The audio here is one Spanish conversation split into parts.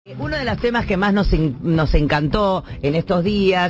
Uno de los temas que más nos encantó en estos días,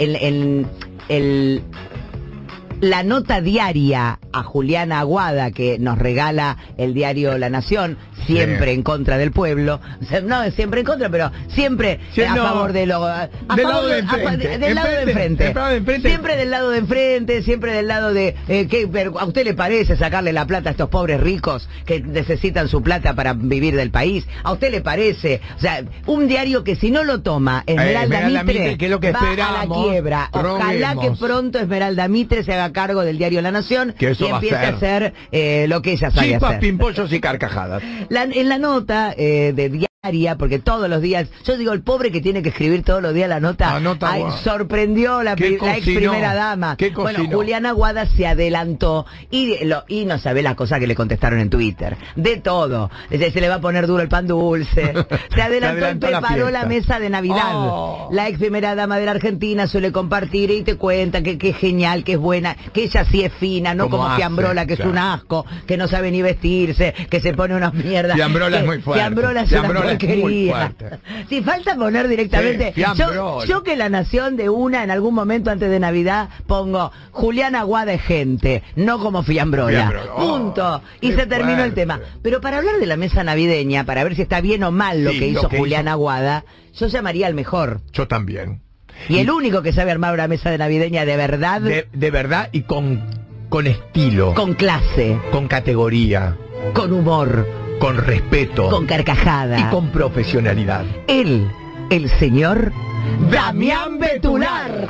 la nota diaria a Juliana Aguada que nos regala el diario La Nación, siempre en contra del pueblo, no siempre en contra, pero siempre a favor de lo... Del lado de enfrente. Del lado de enfrente. Siempre del lado de enfrente, siempre del lado de... ¿A usted le parece sacarle la plata a estos pobres ricos que necesitan su plata para vivir del país? ¿A usted le parece? O sea, un diario que si no lo toma Esmeralda Mitre, que es lo que va esperamos, a la quiebra. Ojalá que pronto Esmeralda Mitre se haga cargo del diario La Nación y empiece a hacer lo que ella sabe chispas, hacer. pimpollos y carcajadas. En la nota de diaria, porque todos los días, yo digo, el pobre que tiene que escribir todos los días la nota, sorprendió la ex primera dama. Bueno, Juliana Aguada se adelantó y no sabe las cosas que le contestaron en Twitter. De todo. Se le va a poner duro el pan dulce. Se adelantó y preparó la mesa de Navidad. La ex primera dama de la Argentina suele compartir y te cuenta que es genial, que es buena, que ella sí es fina, no como Fiambrola, que es un asco, que no sabe ni vestirse, que se pone unas mierdas. Fiambrola es muy fuerte. Fiambrola es una porquería. Si falta poner directamente, yo que La Nación de una, en algún momento antes de Navidad, pongo Juliana Aguada es gente, no como Fiambrola. Punto. Y se terminó el tema. Pero para hablar de la mesa navideña, para ver si está bien o mal lo que hizo Juliana Aguada, yo llamaría al mejor. Yo también. Y el único que sabe armar una mesa de navideña de verdad. De verdad y con estilo. Con clase. Con categoría. Con humor. Con respeto. Con carcajada. Y con profesionalidad. Él, el señor Damián Betular.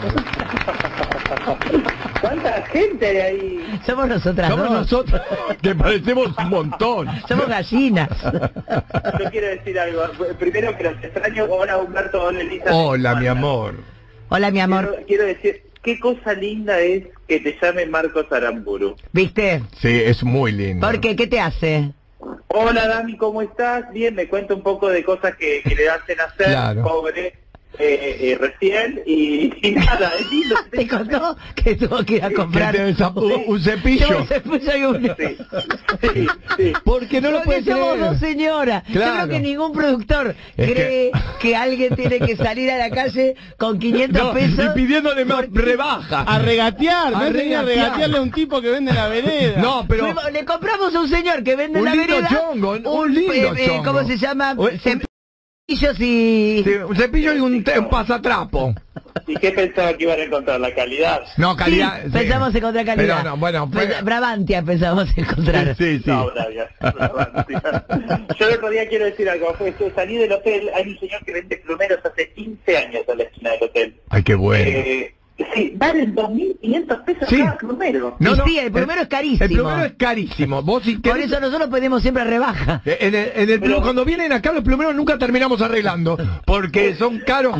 ¿Cuánta gente hay ahí? Somos nosotras Somos dos. nosotros, que parecemos un montón. Somos gallinas. Yo quiero decir algo. Primero que los extraño. Hola Humberto, hola Elisa. Hola mi amor. Hola mi amor. Quiero decir, qué cosa linda es que te llame Marcos Aramburu. ¿Viste? Sí, es muy lindo. ¿Por qué? ¿Qué te hace? Hola Dami, ¿cómo estás? Bien, me cuenta un poco de cosas que le hacen hacer, pobre, recién, y nada, es lindo. ¿Te contó que tuvo que ir a comprar un cepillo? Un cepillo y un... Sí. Porque no lo puede creer. Somos dos señoras. Claro. Yo creo que ningún productor cree que alguien tiene que salir a la calle con 500 pesos. Y pidiéndole más rebaja. A regatear, no tenía a regatearle a un tipo que vende en la vereda. No, pero... Le compramos a un señor que vende en la vereda. Un lindo chongo. ¿Cómo se llama? Cepillos y... Sí, un cepillo y un pasatrapo. ¿Y qué pensaba que iban a encontrar? ¿La calidad? No, calidad... Sí, pensamos encontrar calidad. Pero no, bueno... Brabantia pensamos encontrar. Sí. No, Brabantia. Yo el otro día quiero decir algo. Salí del hotel, hay un señor que vende plumeros hace 15 años en la esquina del hotel. Ay, qué bueno. Sí, valen 2.500 pesos cada plumero. Sí, el plumero es carísimo. El plumero es carísimo. Vos si Por eso nosotros pedimos siempre rebaja. Cuando vienen acá los plumeros nunca terminamos arreglando. Porque son caros.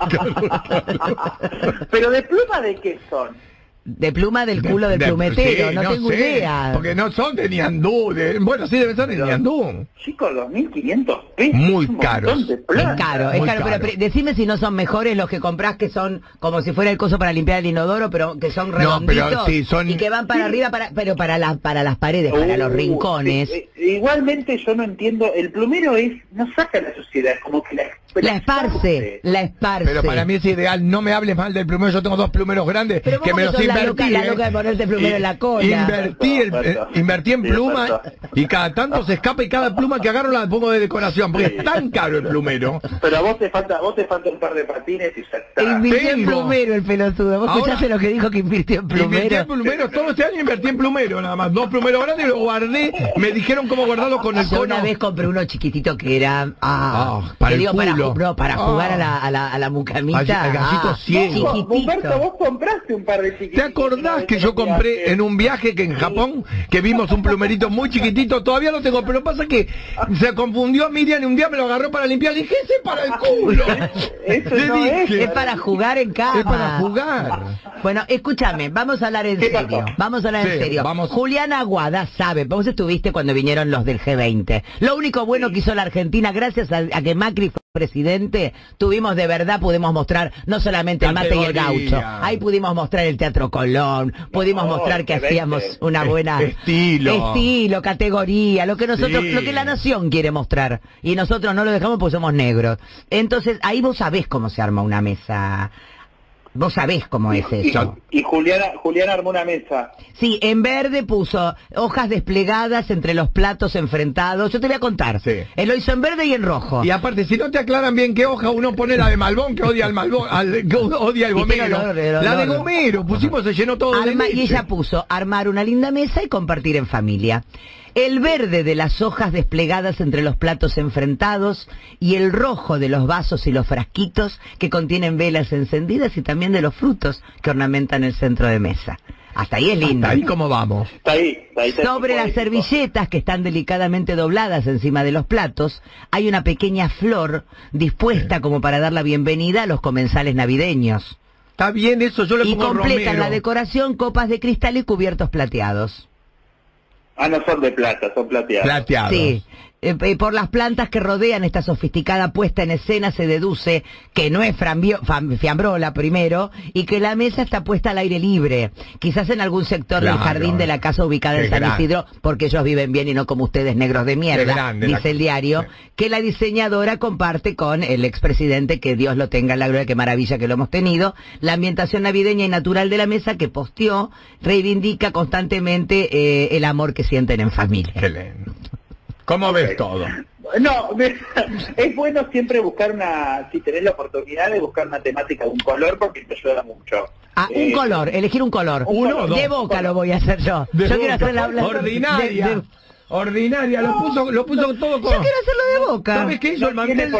Pero de pluma, ¿de qué son? De pluma del culo del plumetero, no tengo idea. Porque no son de Niandú. Bueno, sí deben ser de Niandú. Chicos, 2.500 pesos. Muy caros. Es caro, pero decime si no son mejores los que comprás, que son como si fuera el coso para limpiar el inodoro, pero que son redonditos, pero sí, son... y que van para arriba, pero para las paredes, para los rincones. Igualmente yo no entiendo, el plumero no saca la suciedad, como que la esparce. Pero para mí es ideal, no me hables mal del plumero, yo tengo dos plumeros grandes que me los invertí. La loca de ponerte plumero en la cola. Invertí en pluma y cada tanto se escapa y cada pluma que agarro la pongo de decoración, porque es tan caro el plumero. Pero a vos te falta un par de patines y ya está. Invirtió en plumero el pelotudo. ¿Vos escuchaste lo que dijo que invirtió en plumero? Invirtió en plumero, todo este año invertí en plumero nada más. Dos plumeros grandes y los guardé, me dijeron cómo guardarlo con el cono. Yo una vez compré uno chiquitito que era... para el culo. Para jugar a la mucamita. Al gallito ciego. Humberto, vos compraste un par de chiquititos. ¿Te acordás que yo compré en un viaje que en Japón, que vimos un plumerito muy chiquitito? Todavía lo tengo, pero pasa que se confundió Miriam y un día me lo agarró para limpiar. Le dije, ese es para el culo. Es para jugar en cama. Es para jugar. Bueno, escúchame, vamos a hablar en serio. Vamos a hablar en serio. Juliana Aguada sabe, vos estuviste cuando vinieron los del G20. Lo único bueno que hizo la Argentina, gracias a que Macri fue expresidente, tuvimos de verdad, pudimos mostrar no solamente el mate y el gaucho, ahí pudimos mostrar el Teatro Colón, pudimos mostrar que hacíamos una buena estilo, categoría, lo que nosotros, lo que la nación quiere mostrar, y nosotros no lo dejamos porque somos negros. Entonces ahí vos sabés cómo se arma una mesa. Vos sabés cómo es eso. Y Juliana armó una mesa. Sí, en verde puso hojas desplegadas entre los platos enfrentados. Yo te voy a contar. Sí. Él lo hizo en verde y en rojo. Y aparte, si no te aclaran bien qué hoja, uno pone la de Malbón, que odia al Malbón, que odia al Gomero. La de Gomero, pusimos, se llenó todo de leche. Y ella puso armar una linda mesa y compartir en familia. El verde de las hojas desplegadas entre los platos enfrentados y el rojo de los vasos y los frasquitos que contienen velas encendidas y también de los frutos que ornamentan el centro de mesa. Hasta ahí es lindo. Hasta ahí cómo vamos. Está ahí Sobre las servilletas que están delicadamente dobladas encima de los platos, hay una pequeña flor dispuesta como para dar la bienvenida a los comensales navideños. Está bien eso, yo le pongo romero. Y completan la decoración copas de cristal y cubiertos plateados. Ah, no son de plata, son plateados. Plateados. Sí. Por las plantas que rodean esta sofisticada puesta en escena se deduce que no es fiambrola primero y que la mesa está puesta al aire libre, quizás en algún sector del jardín de la casa ubicada en San Isidro, porque ellos viven bien y no como ustedes negros de mierda, dice el diario, que la diseñadora comparte con el expresidente, que Dios lo tenga en la gloria, qué maravilla que lo hemos tenido. La ambientación navideña y natural de la mesa que posteó reivindica constantemente el amor que sienten en familia. Qué lindo. ¿Cómo ves todo? No, es bueno siempre buscar si tenés la oportunidad de buscar una temática de un color, porque te ayuda mucho. Un color, elegir un color. Uno o dos. De Boca lo voy a hacer yo. Quiero hacer la ordinaria. Ordinaria, lo puso todo con... Yo quiero hacerlo de Boca. ¿Sabes qué hizo el mantel?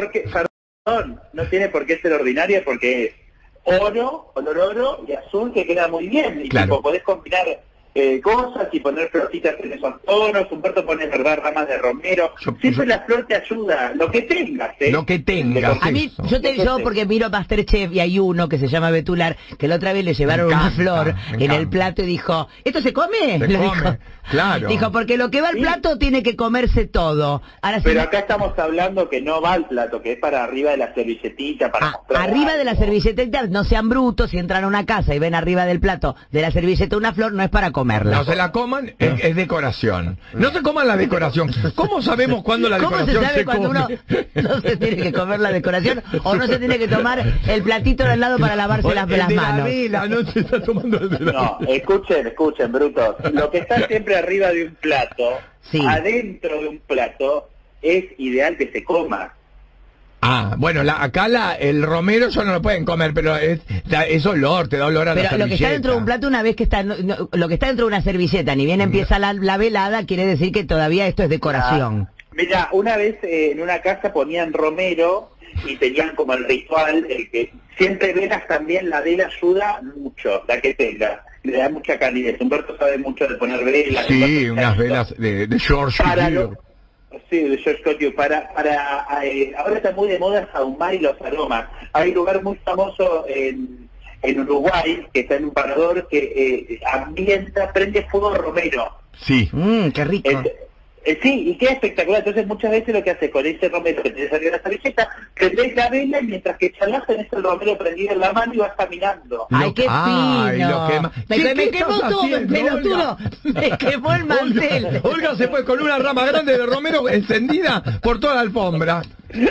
No tiene por qué ser ordinaria, porque es color oro y azul, que queda muy bien. Y tipo, podés combinar cosas y poner florcitas en esos tonos. Humberto pone, verdad, ramas de romero. Siempre la flor te ayuda, lo que tengas, Lo que tengas. A mí, yo porque miro Masterchef y hay uno que se llama Betular, que la otra vez le llevaron una flor en el plato y dijo, ¿esto se come? Dijo, claro. Dijo, porque lo que va al plato tiene que comerse todo. Ahora, pero acá estamos hablando que no va al plato, que es para arriba de la servilletita, para mostrar arriba de la servilletita, no sean brutos, si entran a una casa y ven arriba del plato de la servilleta una flor, no es para comerla. No se la coman, es decoración. No se coman la decoración. ¿Cómo sabemos cuándo la decoración ¿Cómo se sabe cuando uno no se tiene que comer la decoración o no se tiene que tomar el platito de al lado para lavarse las manos? No se está tomando el de la No, escuchen, brutos. Lo que está siempre arriba de un plato, adentro de un plato, es ideal que se coma. Bueno, acá el romero ya no lo pueden comer, pero es olor, te da olor a la servilleta. Pero lo que está dentro de un plato, una vez que está, lo que está dentro de una servilleta, ni bien empieza la velada, quiere decir que todavía esto es decoración. Mira, una vez en una casa ponían romero y tenían como el ritual, el que siempre velas también, la vela ayuda mucho, la que tenga, le da mucha calidez. Humberto sabe mucho de poner velas. Sí, unas velas de George Sí, de George Cotio. Ahora está muy de moda ahumar y los aromas. Hay un lugar muy famoso en Uruguay, que está en un parador, que prende fuego romero. Sí. Qué rico. Sí, y queda espectacular. Entonces muchas veces lo que hace con ese romero que tenés arriba de la servilleta, prendés la vela y mientras que charlas tenés el romero prendido en la mano y vas caminando. ¡Ay, qué fino! Me quemó todo el pelotudo. Me quemó el mantel. Olga se fue con una rama grande de romero encendida por toda la alfombra.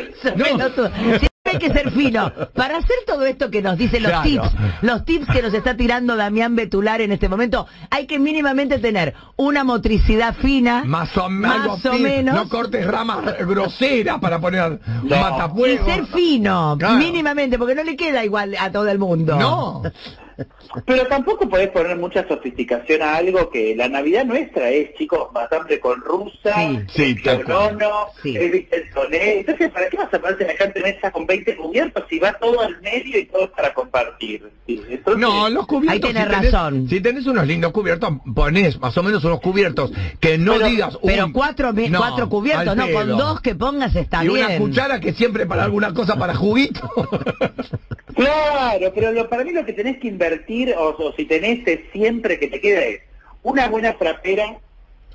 Hay que ser fino. Para hacer todo esto que nos dicen los tips que nos está tirando Damián Betular en este momento, hay que mínimamente tener una motricidad fina, más o menos. No cortes ramas groseras para poner matafuegos. Y ser fino, mínimamente, porque no le queda igual a todo el mundo. No. Pero tampoco podés poner mucha sofisticación a algo que la Navidad nuestra es, chicos, bastante con rusa, el soné. Entonces, ¿para qué vas a poner semejante mesa con 20 cubiertos si va todo al medio y todo es para compartir? Entonces, no, los cubiertos... Ahí tenés razón. Si tenés unos lindos cubiertos, ponés más o menos unos cubiertos que no digas... Pero cuatro cubiertos, no, con dos que pongas está bien. Y una cuchara que siempre para alguna cosa, para juguito. Claro, pero para mí lo que tenés que invertir, o si tenés siempre que te queda es una buena frapera,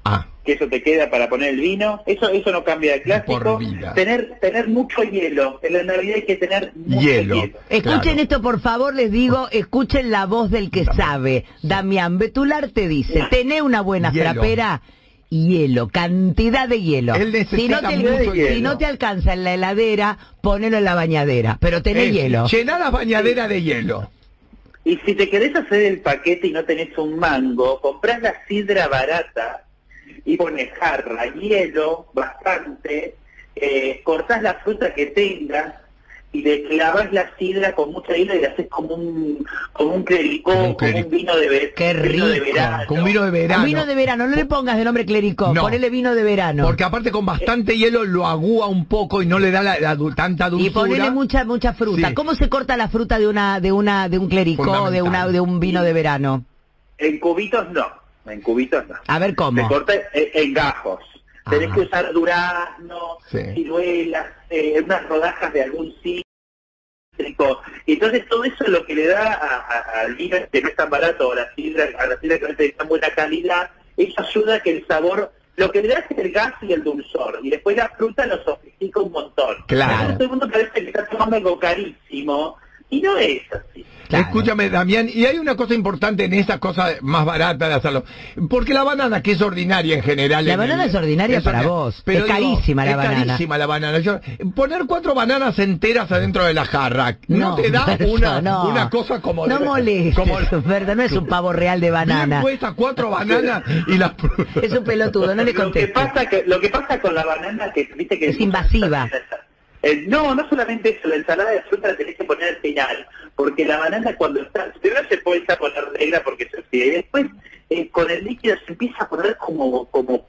que eso te queda para poner el vino, eso no cambia de clásico. Tener mucho hielo, en la Navidad hay que tener mucho hielo. Escuchen esto, por favor, les digo, escuchen la voz del que sabe. Damián Betular te dice, tené una buena frapera, hielo, cantidad de hielo. Si no te alcanza en la heladera, ponelo en la bañadera, pero tenés hielo. Llená la bañadera de hielo. Y si te querés hacer el paquete y no tenés un mango, comprás la sidra barata y pones jarra, hielo, bastante, cortás la fruta que tengas y le clavas la sidra con mucha hielo y le haces como un clericó, como un vino de verano. ¡Qué rico! Con un vino de verano. Un vino de verano, no le pongas de nombre clericó, ponele vino de verano. Porque aparte con bastante hielo lo agúa un poco y no le da tanta dulzura. Y ponele mucha fruta. Sí. ¿Cómo se corta la fruta de un clericó, de un vino de verano? En cubitos no. A ver, ¿cómo? Se corta en gajos. Tenés que usar durazno, ciruelas, unas rodajas de algún cítrico. Y entonces todo eso es lo que le da al vino que no es tan barato, a la sidra que no es de tan buena calidad, eso ayuda a que el sabor, lo que le da es el gas y el dulzor. Y después la fruta lo sofistica un montón. Claro. Todo el mundo parece que está tomando algo carísimo, y no es así. Claro. Escúchame, Damián, y hay una cosa importante en esas cosas más baratas de hacerlo. Porque la banana, que es ordinaria en general... La banana es ordinaria para vos, pero es carísima la banana. Es carísima la banana. Poner 4 bananas enteras adentro de la jarra, ¿no te da una cosa como... No molestes, verdad, no es un pavo real de banana. Bien cuesta 4 bananas y las... Es un pelotudo, no le contestes. Lo que pasa con la banana, que viste que... Es invasiva. No solamente eso, la ensalada de fruta la tenés que poner al final, porque la banana cuando está, primero se puede poner negra porque se oxida, y después con el líquido se empieza a poner como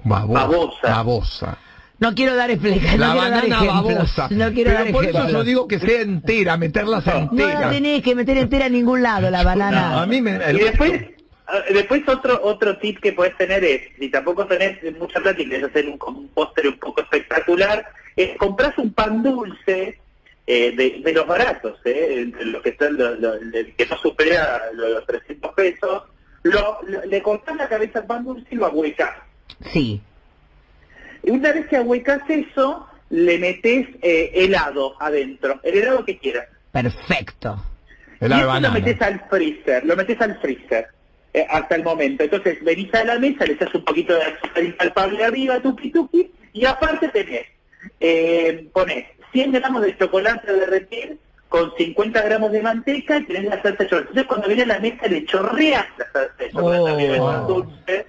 babosa. No quiero dar explicaciones. La banana babosa. No quiero dar por ejemplos. eso yo digo que sea entera, meterlas enteras. No la tenés que meter entera en ningún lado, la banana. No, a mí Y después otro tip que podés tener es, si tampoco tenés mucha plata y querés hacer un póster un poco espectacular, es comprás un pan dulce de los baratos, entre los que están el que no supera los 300 pesos, le cortás la cabeza al pan dulce y lo ahuecás. Sí. Y una vez que ahuecás eso, le metés helado adentro, el helado que quieras. Perfecto. Y eso lo metés al freezer. Hasta el momento. Entonces venís a la mesa, le echas un poquito de azúcar impalpable arriba, tuki, y aparte tenés, ponés 100 gramos de chocolate a derretir con 50 gramos de manteca y tenés la salsa de chocolate. Entonces cuando viene a la mesa le chorreas la salsa de chocolate dulce,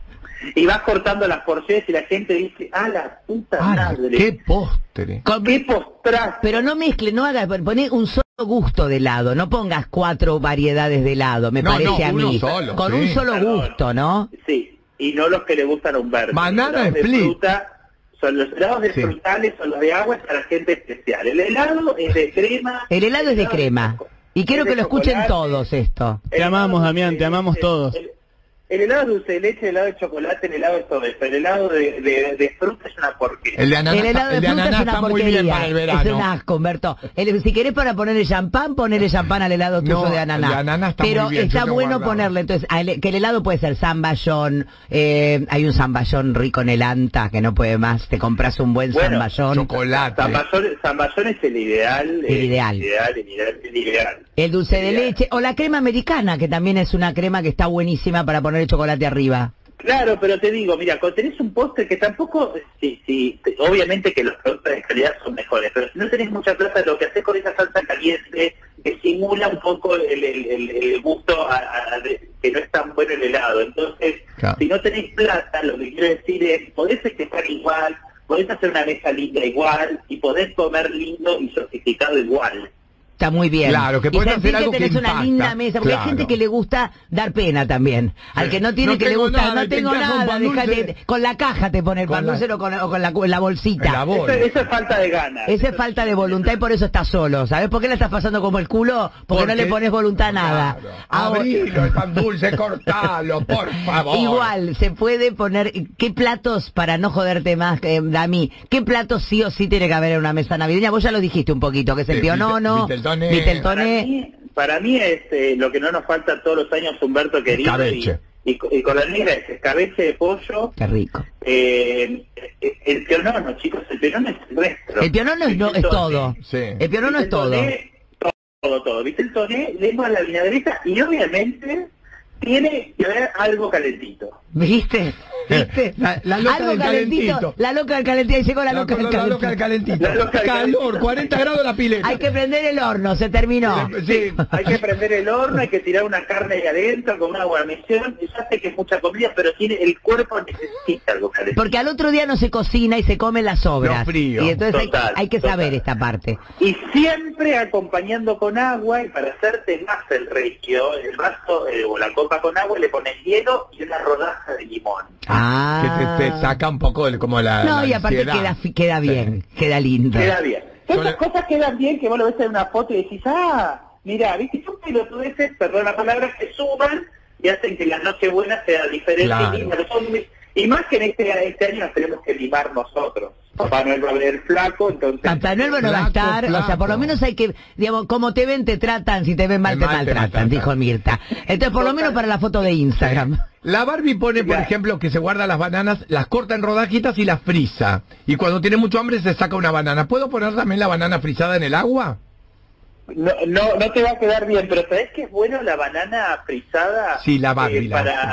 y vas cortando las porciones y la gente dice, la puta madre. ¡Qué postre! ¡Qué postrazo! Pero no mezcle, no hagas, poné un solo gusto de helado, no pongas 4 variedades de helado, me parece a mí. Con un solo gusto, ¿no? Sí, y no los que le gustan a Humberto. Banana split. Son los helados de frutales, son los de agua, es para gente especial. El helado es de crema. El helado es de crema. Y quiero que lo escuchen todos esto. Te amamos, Damián, te amamos todos. El helado de dulce de leche, el helado de chocolate, el helado de todo eso. El helado de fruta es una porquería. El helado de fruta es una porquería. Es un asco, Humberto. Si querés para ponerle champán, ponele champán al helado tuyo de ananá. El ananá está pero muy bien, está bueno ponerle, entonces, que el helado puede ser zamballón. Hay un zamballón rico en el Anta que no puede más. Te compras un buen zamballón. Chocolate. Zamballón es el ideal. El ideal. El dulce de leche o la crema americana, que también es una crema que está buenísima para poner el chocolate arriba. Claro, pero te digo, mira, cuando tenés un postre que tampoco, obviamente que los productos de calidad son mejores, pero si no tenés mucha plata, lo que haces con esa salsa caliente simula un poco el gusto que no es tan bueno el helado. Entonces, si no tenés plata, lo que quiero decir es, podés festejar igual, podés hacer una mesa linda igual, y podés comer lindo y sofisticado igual. Está muy bien. Claro, que puedes hacer algo que tenés una linda mesa, porque hay gente que le gusta dar pena también. Al que no tiene, que le gusta, no tengo nada, déjate, con la caja te pone el pan dulce o con la bolsita. Eso es falta de ganas. Esa es falta de voluntad y por eso estás solo. ¿Sabes por qué la estás pasando como el culo? Porque no le pones voluntad a nada. Abrilo, el pan dulce, cortalo, por favor. Igual, se puede poner, ¿qué platos, para no joderte más, Dami, qué platos sí o sí tiene que haber en una mesa navideña? Vos ya lo dijiste un poquito, que es el pionono. Viteltoné. Para mí es lo que no nos falta todos los años, Humberto querido, Y con la negra es escabeche de pollo. Qué rico. El pionono, chicos, el pionono es nuestro. El pionono es todo. Sí. El pionono es todo. Todo. ¿Viste? El toné, lengua a la vinagreta y obviamente tiene que haber algo calentito. ¿Viste? La loca algo del calentito. La loca del calentito. Ahí llegó la loca del calentito. Calor, 40 grados la pileta. Hay que prender el horno, se terminó. Sí, hay que prender el horno, hay que tirar una carne ahí adentro con una guarnición. Ya sé que es mucha comida, pero el cuerpo necesita algo calentito. Porque al otro día no se cocina y se comen las sobras. Frío. Y entonces hay que saber esta parte. Y siempre acompañando con agua, y para hacerte más el regio, el vaso o la copa con agua, le pones hielo y una rodaja de limón. Que te saca un poco como la. No, y aparte queda bien, queda lindo. Queda bien. Esas cosas quedan bien que vos lo ves en una foto y decís, mira, viste, son pelotudeces, perdón la palabra, que suman y hacen que la Nochebuena sea diferente. Claro. Y más que en este año nos tenemos que limar nosotros. Papá Noel va a venir flaco, entonces... Papá Noel no va a estar, flaco. O sea, por lo menos hay que, digamos, como te ven, te tratan, si te ven mal, te maltratan, dijo Mirta. Entonces, por lo menos para la foto de Instagram. La Barbie pone, por ejemplo, que se guarda las bananas, las corta en rodajitas y las frisa. Y cuando tiene mucho hambre se saca una banana. ¿Puedo poner también la banana frisada en el agua? No te va a quedar bien, pero ¿sabés qué es bueno la banana frisada? Sí, la Barbie.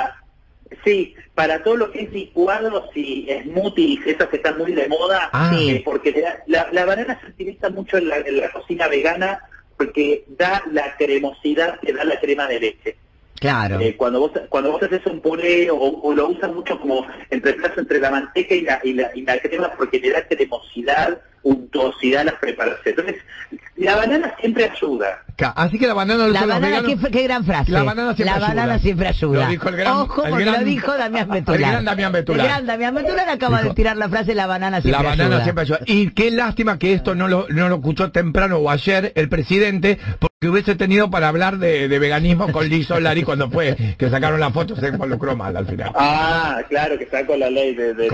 Sí, para todo lo que es licuados y smoothies, esas que están muy de moda, porque la banana se utiliza mucho en la cocina vegana porque da la cremosidad que da la crema de leche. Claro. Cuando vos haces un puré o lo usas mucho como entre la manteca y la crema porque le da cremosidad, untuosidad a las preparaciones. Entonces, la banana siempre ayuda. Así que la banana lo usan los veganos. Qué gran frase. La banana siempre ayuda. Lo dijo Ojo, porque lo dijo Damián Betular. El gran Damián Betular. El gran Damián Betular acaba de tirar la frase la banana siempre ayuda. La banana siempre ayuda. Y qué lástima que esto no lo escuchó temprano o ayer el presidente, porque hubiese tenido para hablar de veganismo con Liz Solari cuando fue que sacaron la foto, se involucró mal al final. Claro, que está con la ley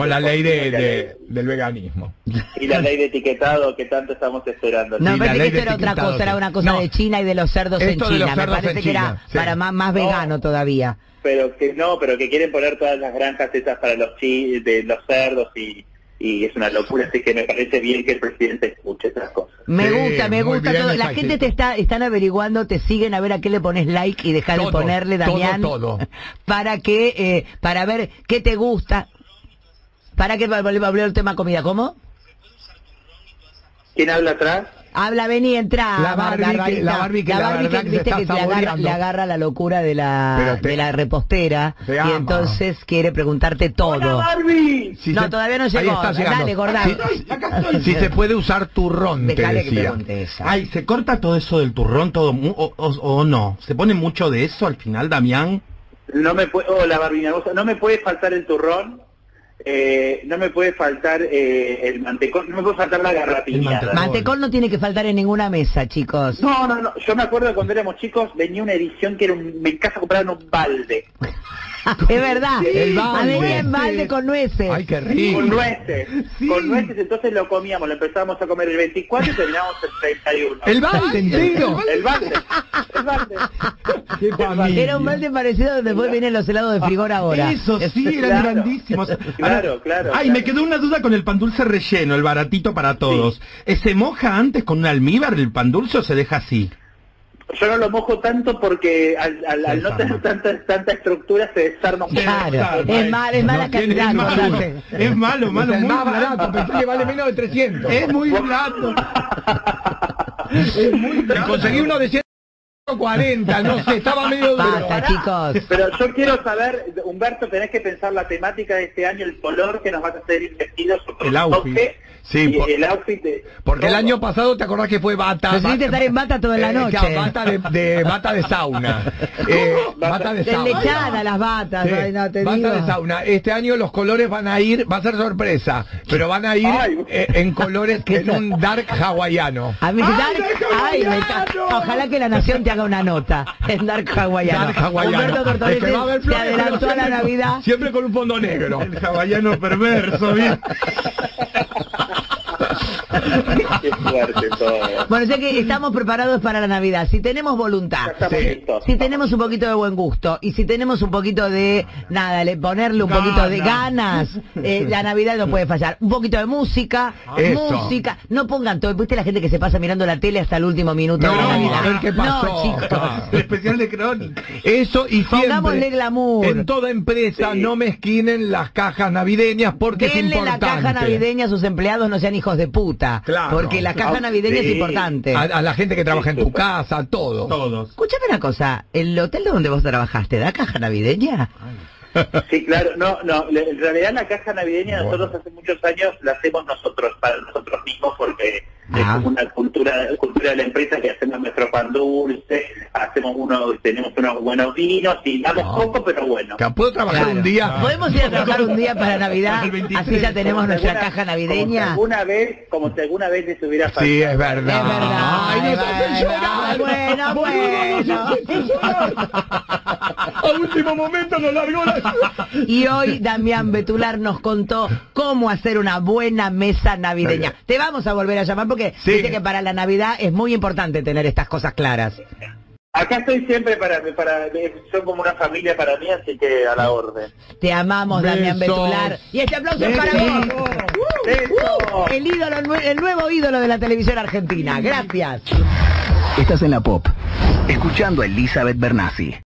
del veganismo. Y la ley de etiquetado que tanto estamos esperando. No, parece que esto era otra cosa, era una cosa de China y de los cerdos en China. Me parece que era para más vegano todavía. Pero que quieren poner todas las granjas esas para los cerdos y es una locura, así que me parece bien que el presidente escuche esas cosas. Me gusta todo. La gente están averiguando, te siguen a ver a qué le pones like y dejar de ponerle, Damián. Todo. Para ver qué te gusta. Para que volver el tema comida, ¿cómo? ¿Quién habla atrás? Vení, entrá. La Barbie que le agarra la locura de la repostera y entonces quiere preguntarte todo. ¡Hola, Barbie! Todavía no llegó. Dale, Gordán. Si se puede usar turrón, te decía. ¿Se corta todo eso del turrón o no? ¿Se pone mucho de eso al final, Damián? Hola, Barbie, no me puede faltar el turrón. No me puede faltar el mantecón, no me puede faltar la garrapiñada. Mantecón no tiene que faltar en ninguna mesa, chicos. No, yo me acuerdo de cuando éramos chicos, venía una edición que era en casa compraban un balde. Es verdad, el balde. Venía en balde con nueces. Ay, qué rico. Con nueces, entonces lo comíamos, lo empezábamos a comer el 24 y terminamos el 31. ¿El balde entero? El balde. Era un balde parecido donde después vienen los helados de Frigor ahora. Eso sí, eran grandísimos. Claro. Me quedó una duda con el pan dulce relleno, el baratito para todos. ¿Se moja antes con un almíbar el pan dulce o se deja así? Yo no lo mojo tanto porque al no tener tanta estructura se desarma mucho. Claro, es mala calidad. Es malo, es muy más barato, pensé que vale menos de 300. Es muy barato. Es muy barato. Conseguí uno de 140, no sé, estaba medio duro. Basta, chicos. Pero yo quiero saber, Humberto, tenés que pensar la temática de este año, el color que nos vas a hacer ir vestidos. El outfit. Sí, el outfit porque el año pasado te acordás que fue bata. Necesitas estar en bata toda la noche. Bata de sauna. Bata de sauna. Lechada las batas. Sí, bata de sauna. Este año los colores van a ir, va a ser sorpresa, pero van a ir en colores que en un dark hawaiano. A mí ojalá que La Nación te haga una nota en dark hawaiano. Humberto Tortorete se adelantó a la Navidad. Siempre con un fondo negro. El hawaiano perverso, bien. Qué fuerte todo. Bueno, sé que estamos preparados para la Navidad. Si tenemos voluntad, si tenemos un poquito de buen gusto y si tenemos un poquito de, nada, ponerle un poquito de ganas, la Navidad no puede fallar. Un poquito de música, no pongan todo. ¿Viste la gente que se pasa mirando la tele hasta el último minuto de la Navidad? A ver qué pasó. No, chicos. El especial de Crónica. Eso, y pongámosle glamour. En toda empresa no mezquinen las cajas navideñas porque denle es importante. La caja navideña a sus empleados, no sean hijos de puta. Claro. Porque la caja navideña es importante. A la gente que trabaja en tu casa, todos. Escúchame una cosa, ¿el hotel donde vos trabajaste da caja navideña? Sí, claro, no, en realidad la caja navideña nosotros hace muchos años la hacemos nosotros, para nosotros mismos, porque es como una cultura de la empresa que hacemos nuestro pan dulce, tenemos unos buenos vinos y damos poco, pero bueno. ¿Puedo trabajar un día? ¿Podemos ir a trabajar un día para Navidad? Así ya tenemos nuestra caja navideña. Como si alguna vez les hubiera pasado. Sí, es verdad. Es verdad. Ay, nos hacen llorar. Bueno. A último momento nos largó la... Y hoy Damián Betular nos contó cómo hacer una buena mesa navideña. Te vamos a volver a llamar porque dice que para la Navidad es muy importante tener estas cosas claras. Acá estoy siempre son como una familia para mí, así que a la orden. Te amamos, Damián Betular. Y este aplauso es para vos. El nuevo ídolo de la televisión argentina. Gracias. Estás en la Pop, escuchando a Elizabeth Bernassi.